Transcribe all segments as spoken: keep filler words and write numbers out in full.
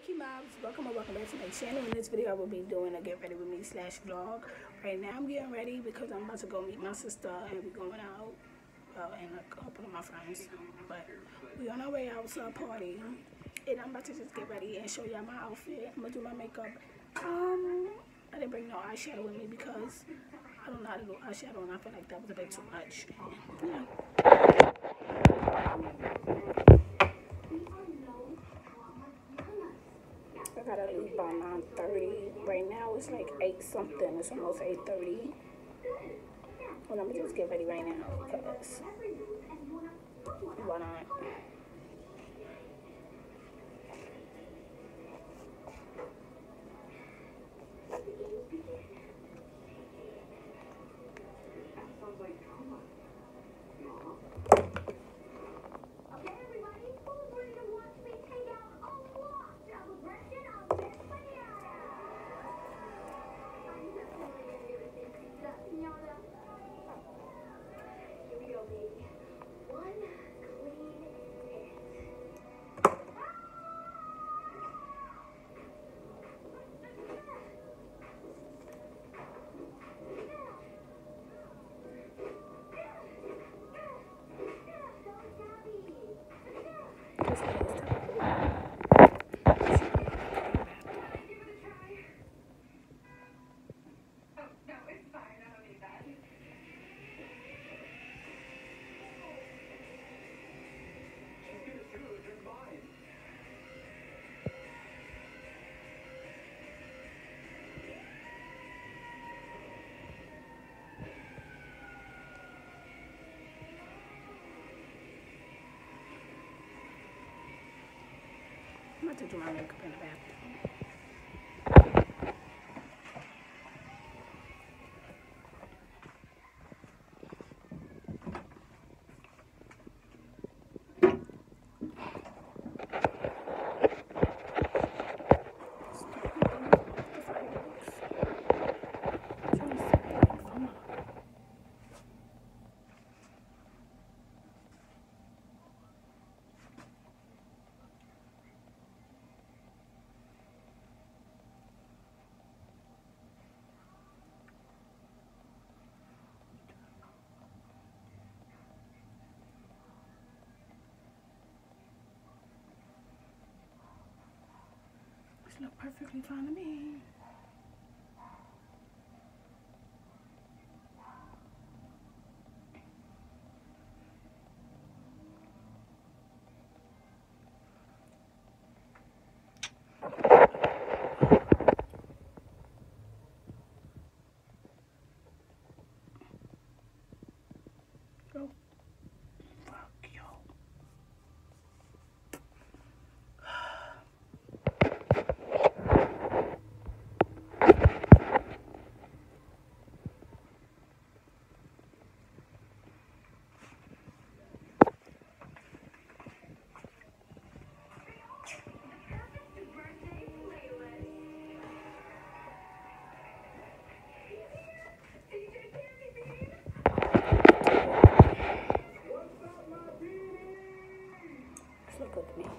Key Mobs, welcome or welcome back to my channel. In this video I will be doing a get ready with me slash vlog. Right now I'm getting ready because I'm about to go meet my sister and we're going out, well, and a couple of my friends, but we're on our way out to a party and I'm about to just get ready and show y'all my outfit. I'm gonna do my makeup. um I didn't bring no eyeshadow with me because I don't know how to do eyeshadow and I feel like that was a bit too much. Yeah. I gotta leave by nine thirty. Right now it's like eight something. It's almost eight thirty. Well, I'm gonna just get ready right now because why not? I'm about to do my makeup in the bathroom. This look perfectly fine to me. Go. Fuck yo. Look at me.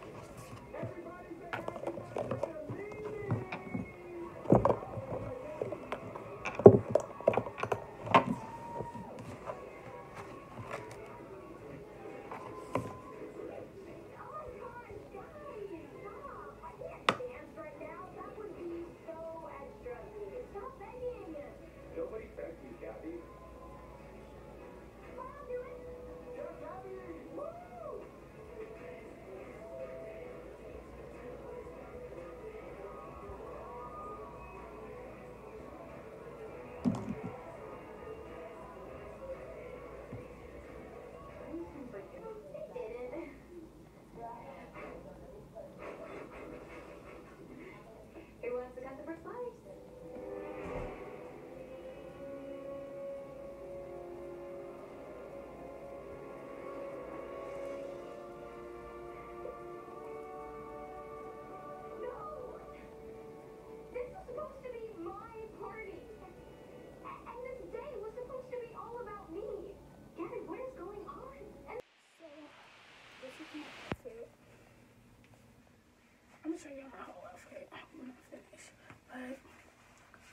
I'm gonna show you my whole outfit.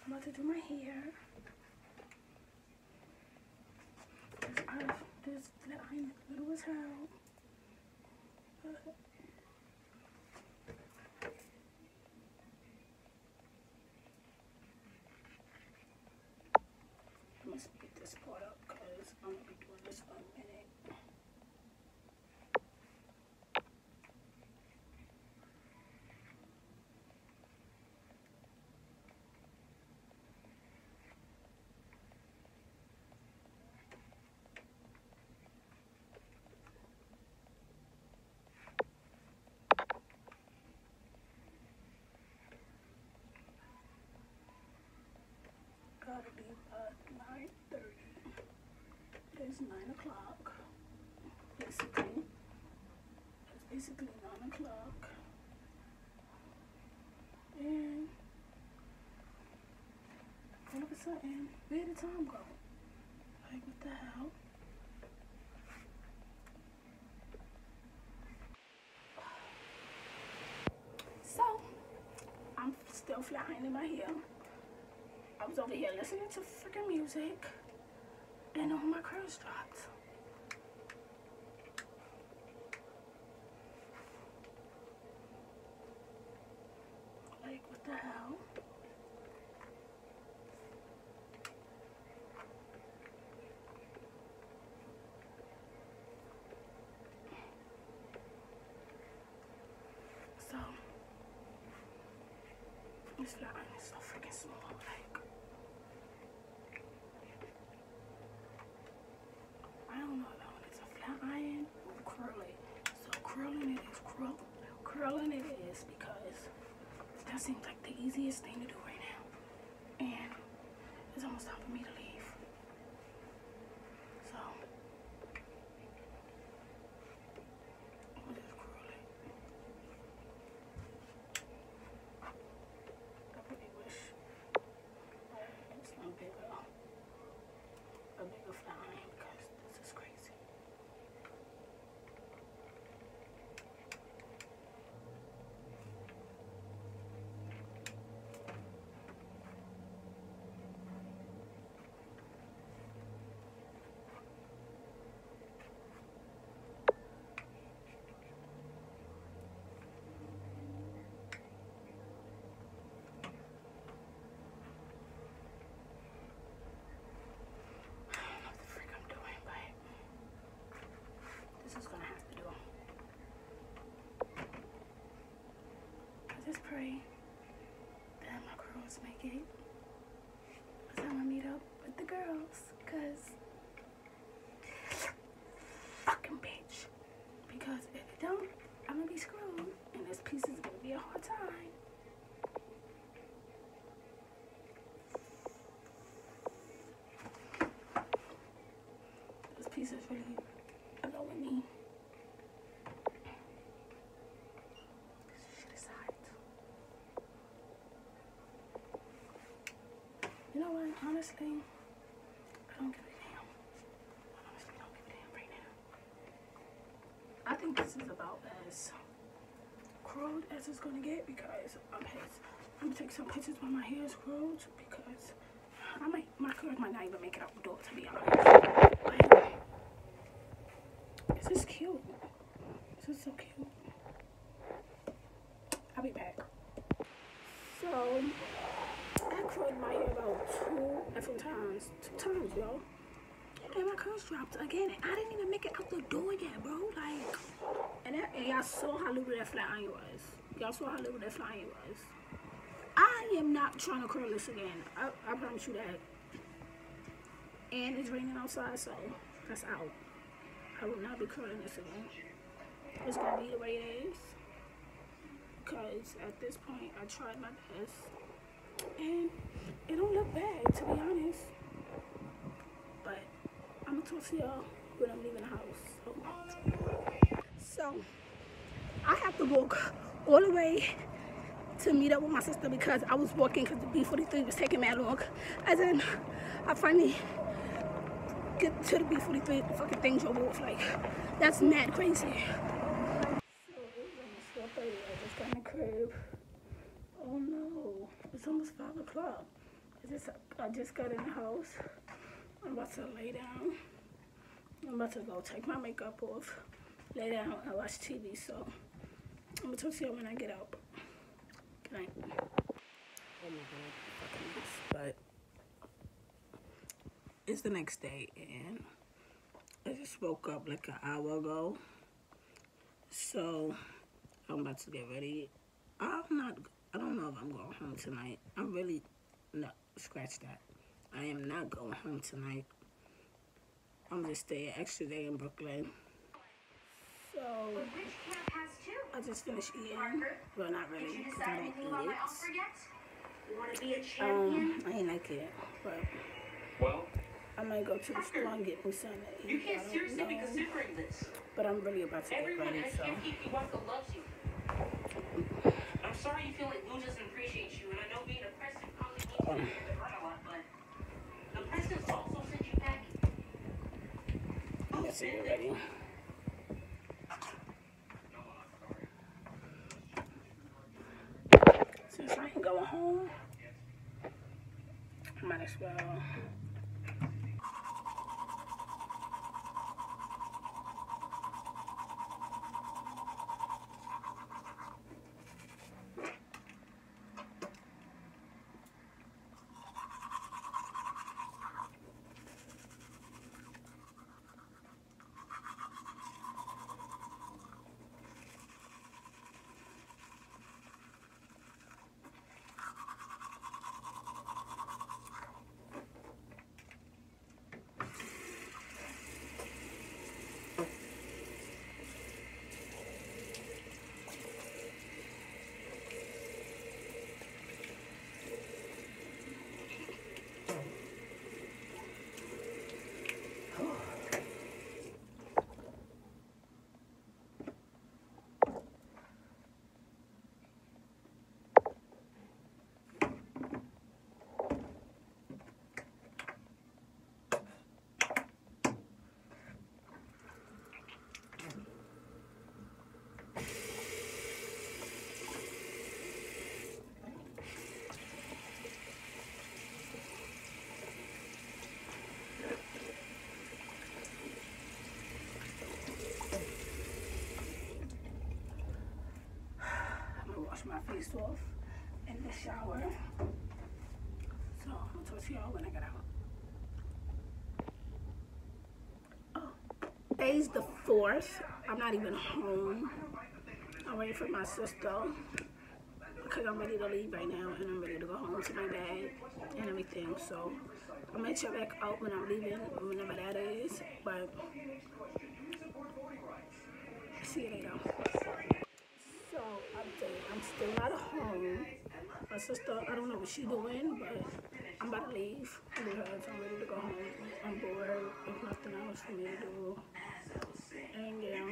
I'm about to do my hair. This, uh, this flat iron little as hell. Uh, I'm gonna speed this part up because I'm gonna be doing this for a minute. Gotta be about nine thirty. It's nine o'clock. Basically. It's basically nine o'clock. And all of a sudden, where did time go? Like, what the hell? So, I'm still flying in my hair. I was over here listening to freaking music, and all my curls dropped. Like, what the hell? So, this flat iron is so freaking small, like, I don't know though, it's a flat iron or curl it. So curling it is curl, curling it is because that seems like the easiest thing to do right now. And it's almost time for me to leave. So I'm gonna just curl it. I really wish I had some bigger, a bigger flat iron because this is crazy. Just pray that my girls make it. Cause I'm gonna meet up with the girls. Cause fucking bitch. Because if it don't, I'm gonna be screwed. And this piece is gonna be a hard time. This piece is really blowing me. You know what, honestly, I don't give a damn. I honestly don't give a damn right now. I think this is about as curled as it's gonna get because I'm pissed. I'm gonna take some pictures when my hair is curled because I might, my curls might not even make it out the door, to be honest. Like, this is cute. This is so cute. I'll be back. So, I curled my hair about two different times. Two times, yo. And my curls dropped again. And I didn't even make it out the door yet, bro. Like, and, and y'all saw how little that flat iron was. Y'all saw how little that flat iron was. I am not trying to curl this again. I, I promise you that. And it's raining outside, so that's out. I will not be curling this again. It's gonna be the way it is. Because at this point, I tried my best. And it don't look bad, to be honest. But I'm gonna talk to y'all when I'm leaving the house. So, so I have to walk all the way to meet up with my sister because I was walking because the B forty-three was taking mad long. And then I finally get to the B forty-three, the fucking thing drove off. Like, that's mad crazy. So it's almost four thirty. I just got in the crib. Oh no, it's almost five o'clock. I just, I just got in the house. I'm about to lay down. I'm about to go take my makeup off, lay down, and watch T V. So I'm gonna talk to you when I get up. Good night. Oh my god, fucking mess. But it's the next day, and I just woke up like an hour ago. So I'm about to get ready. I'm not. I don't know if I'm going home tonight. I'm really no. Scratch that. I am not going home tonight. I'm just staying an extra day in Brooklyn. So I just finished eating. Well, not really, because I didn't eat it. Um, I ain't like it, but I might go to the store and get me something to eat. You can't seriously be considering this. But I'm really about to get ready, so. I'm sorry you feel like Lou doesn't appreciate you, and I know being a president probably means you to get run a lot, but the president's also sent you packing. Let's get ready. Since I ain't going home, I might as well. My face off in the shower. So I'm gonna talk to y'all when I get out. Oh, today's the fourth. I'm not even home. I'm waiting for my sister because I'm ready to leave right now, and I'm ready to go home to my dad and everything. So I'm gonna check back out when I'm leaving, whenever that is. But see you later. So update, I'm still not home. My sister, I don't know what she's doing, but I'm about to leave because I'm ready to go home. I'm bored. There's nothing else for me to do. And yeah.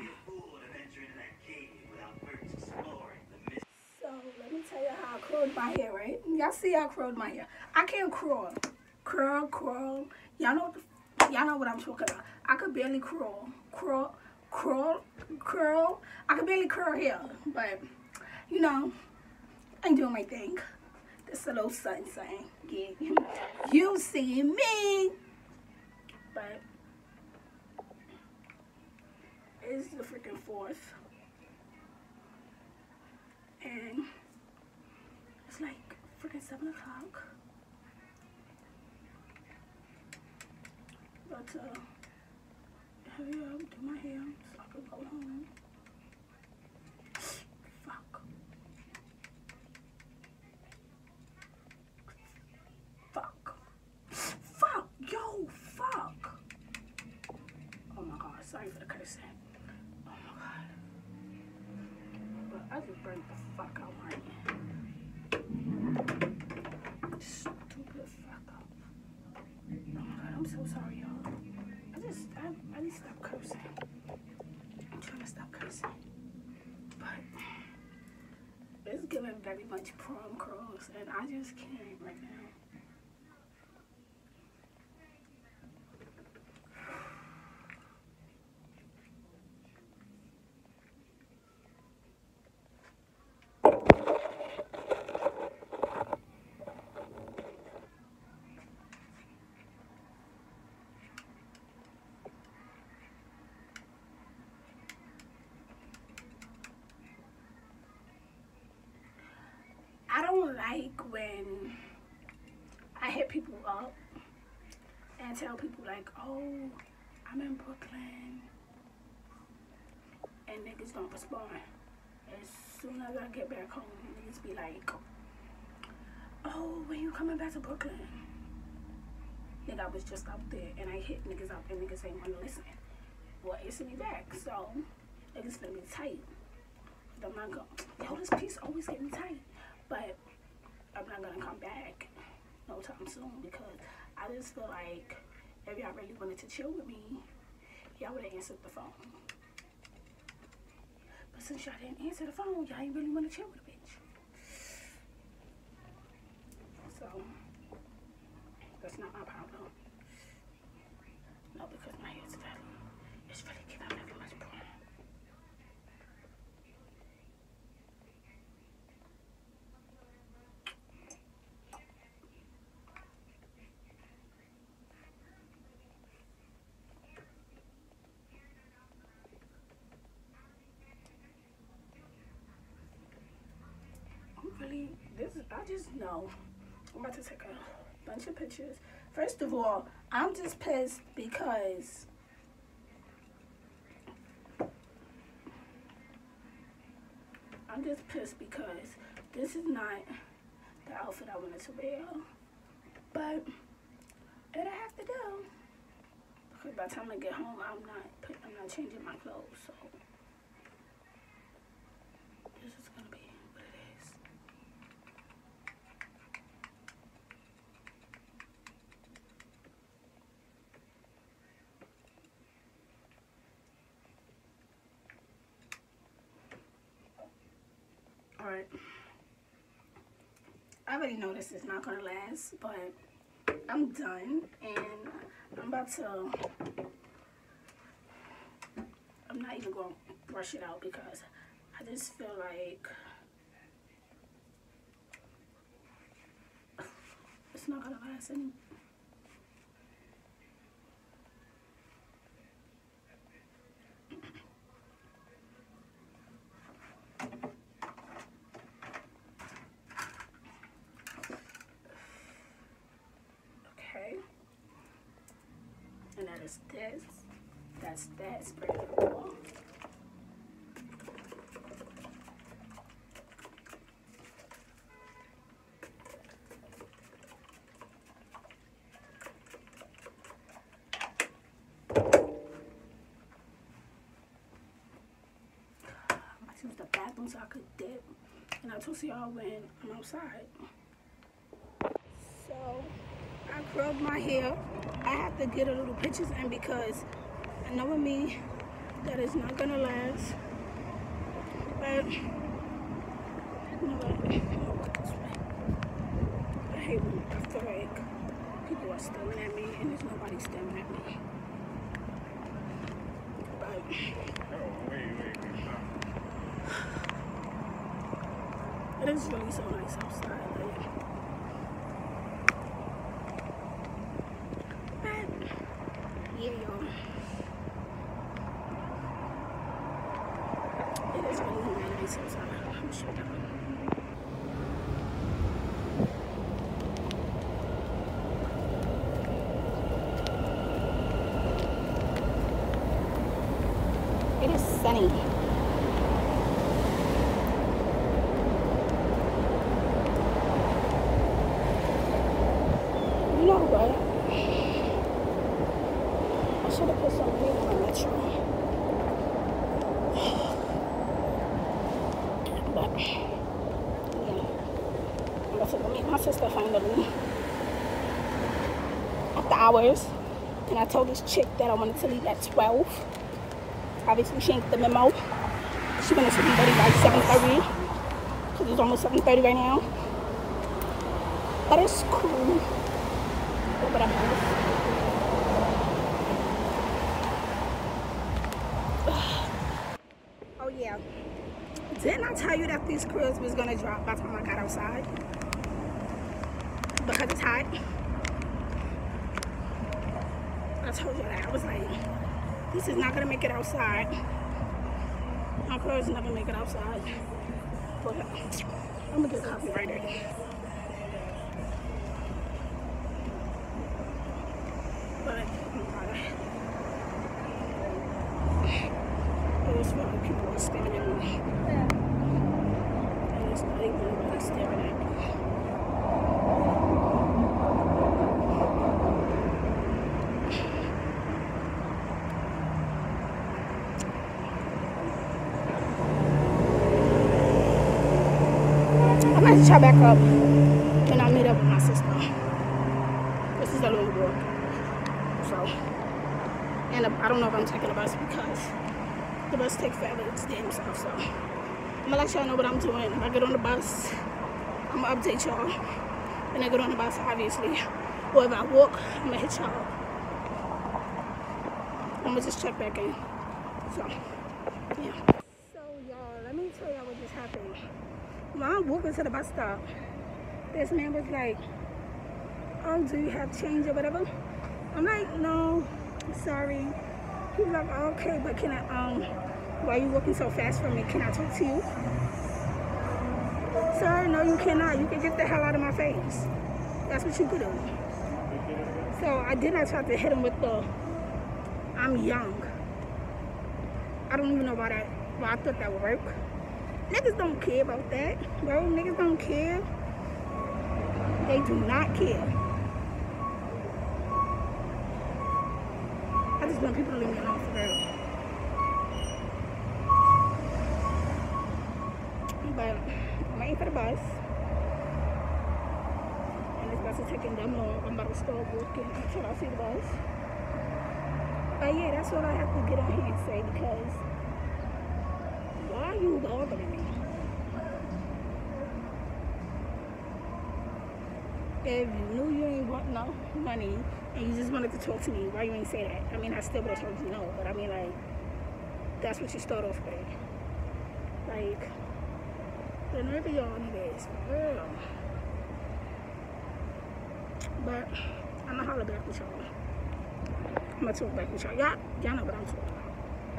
So let me tell you how I curled my hair, right? Y'all see how I curled my hair. I can't curl. Curl, curl. Y'all know, y'all know what I'm talking about. I could barely curl. Curl. Curl, curl. I can barely curl hair, but you know, I'm doing my thing. This a little something, something. Yeah, you see me, but it's the freaking fourth, and it's like freaking seven o'clock. About to hurry up, do my hair so I can go home. Fuck. Fuck. Fuck. Yo, fuck. Oh my god, sorry for the cursing. Oh my god. But I just burnt the fuck out my hand. Stupid fuck up. Oh my god, I'm so sorry, y'all. I just, I, I need to stop cursing. I'm trying to stop cursing. But it's giving very much prom curls, and I just can't right now. don't like when I hit people up and tell people like, oh, I'm in Brooklyn, and niggas don't respond. As soon as I get back home, niggas be like, oh, when you coming back to Brooklyn? Nigga, I was just out there and I hit niggas up and niggas ain't wanna listen. Well, answer me back. So niggas gonna be tight. But I'm not gonna, yo, this piece always get me tight. But I'm not gonna come back no time soon because I just feel like if y'all really wanted to chill with me, y'all would have answered the phone. But since y'all didn't answer the phone, y'all ain't really want to chill with a bitch. So that's not my problem. No, because my hair's fatty. It's really giving me much problem. Really, this is, I just know I'm about to take a bunch of pictures. First of all, I'm just pissed because I'm just pissed because this is not the outfit I wanted to wear, but it'll have to do because by the time I get home, I'm not I'm not changing my clothes, so this is gonna be what it is. All right, I already know this is not gonna last, but I'm done and I'm about to, I'm not even gonna brush it out because I just feel like it's not gonna last any. And that is this. That's that. Spray it all. I use the bathroom so I could dip. And I'll talk to y'all when I'm outside. So I curled my hair. I have to get a little pictures in because I know with me that is not gonna last. But you know what? I hate when I feel like people are staring at me and there's nobody staring at me. But oh, wait, wait, wait. It is really so nice outside. Like, yeah, y'all. It is really, really nice outside. I'm sure that. It is sunny. You know what? I should have put some weight on my metro. But, yeah. I'm about to go meet my sister finally. After hours. And I told this chick that I wanted to leave at twelve. Obviously, she ain't get the memo. She wanted to be ready by seven thirty. Because it's almost seven thirty right now. But it's cool. But whatever. Oh yeah, didn't I tell you that these cribs was gonna drop by the time I got outside? Because it's hot. I told you that. I was like, this is not gonna make it outside. My cribs never make it outside. But I'm gonna get copyrighted. But it was funny, people were staring at me. And it's not even really staring at me. I'm gonna try back up when I meet up with my sister. This is a little walk. So, and I don't know if I'm taking a bus because the bus takes forever to damn stuff. So, I'm gonna let y'all know what I'm doing. If I get on the bus, I'm gonna update y'all. When I get on the bus, obviously. Or if I walk, I'm gonna hit y'all. I'm gonna just check back in. So, yeah. So, y'all, let me tell y'all what just happened. When I'm walking to the bus stop, this man was like, oh, do you have change or whatever? I'm like, no, sorry. He was like, oh, okay, but can I, um, why are you walking so fast from me? Can I talk to you? Sir, no, you cannot. You can get the hell out of my face. That's what you could do. So I did not try to hit him with the, I'm young. I don't even know why that, why I thought that would work. Niggas don't care about that, bro. Niggas don't care. They do not care. I just want people to leave me alone for real. But I'm waiting for the bus. And this bus is taking them long. I'm about to start walking until I see the bus. But yeah, that's what I have to get on here and say because why are you bothering me? If you knew you ain't want no money and you just wanted to talk to me, why you ain't say that? I mean, I still would have told you no, but I mean, like, that's what you start off with. Like, the nerve of y'all niggas, for real. But I'm gonna holler back with y'all. I'm gonna talk back with y'all. Y'all, y'all know what I'm talking about.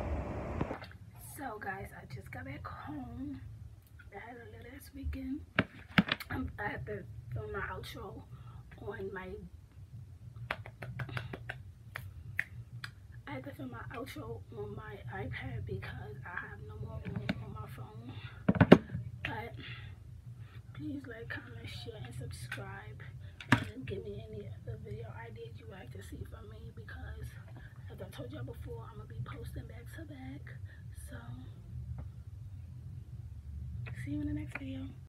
So, guys, I just got back home. I had a little ass weekend. Um, I had to film my outro on my I had to film my outro on my iPad because I have no more room on my phone. But please like, comment, share, and subscribe, and give me any other video ideas you like to see from me because, as I told y'all before, I'm gonna be posting back to back. So see you in the next video.